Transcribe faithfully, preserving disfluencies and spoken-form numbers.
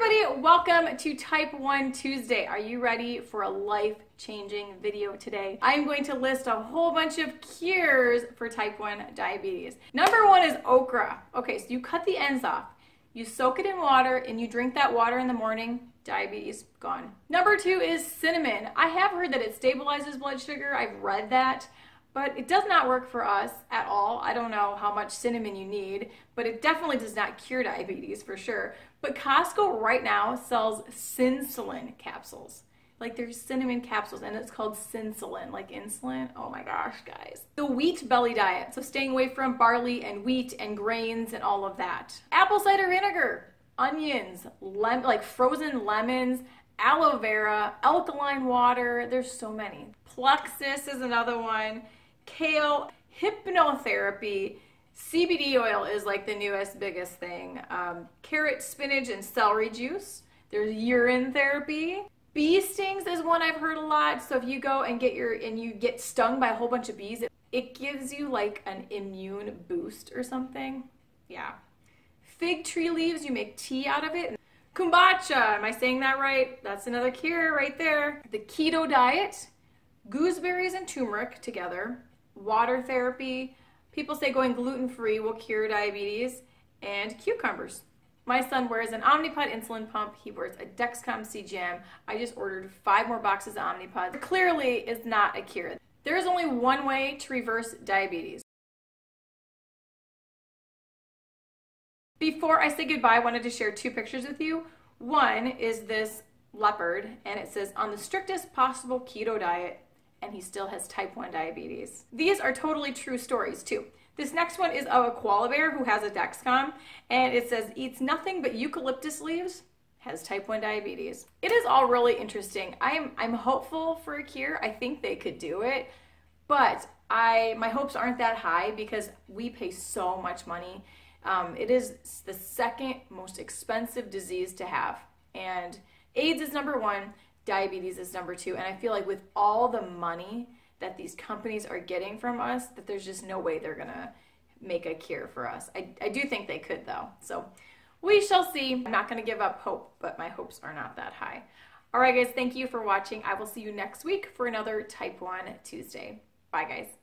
everybody, welcome to Type one Tuesday. Are you ready for a life-changing video today? I'm going to list a whole bunch of cures for type one diabetes. Number one is okra. Okay, so you cut the ends off, you soak it in water, and you drink that water in the morning, diabetes gone. Number two is cinnamon. I have heard that it stabilizes blood sugar. I've read that. But it does not work for us at all. I don't know how much cinnamon you need, but it definitely does not cure diabetes for sure. But Costco right now sells Synsulin capsules. Like there's cinnamon capsules and it's called Synsulin, like insulin. Oh my gosh, guys. The wheat belly diet, so staying away from barley and wheat and grains and all of that. Apple cider vinegar, onions, lem like frozen lemons, aloe vera, alkaline water. There's so many. Plexus is another one. Kale, hypnotherapy, C B D oil is like the newest biggest thing. Um, carrot, spinach, and celery juice. There's urine therapy. Bee stings is one I've heard a lot. So if you go and get your and you get stung by a whole bunch of bees, it, it gives you like an immune boost or something. Yeah. Fig tree leaves, you make tea out of it. Kombucha, am I saying that right? That's another cure right there. The keto diet, gooseberries and turmeric together. Water therapy. People say going gluten-free will cure diabetes. And cucumbers. My son wears an Omnipod insulin pump. He wears a Dexcom C G M. I just ordered five more boxes of Omnipod. It clearly is not a cure. There is only one way to reverse diabetes. Before I say goodbye, I wanted to share two pictures with you. One is this leopard, and it says, on the strictest possible keto diet, and he still has type one diabetes. These are totally true stories too. This next one is of a koala bear who has a Dexcom, and it says, eats nothing but eucalyptus leaves, has type one diabetes. It is all really interesting. I'm, I'm hopeful for a cure. I think they could do it, but I my hopes aren't that high because we pay so much money. Um, it is the second most expensive disease to have, and AIDS is number one. Diabetes is number two, and I feel like with all the money that these companies are getting from us, that there's just no way they're gonna make a cure for us. I, I do think they could though, so we shall see. I'm not gonna give up hope, but my hopes are not that high. All right guys, thank you for watching. I will see you next week for another Type one Tuesday. Bye guys.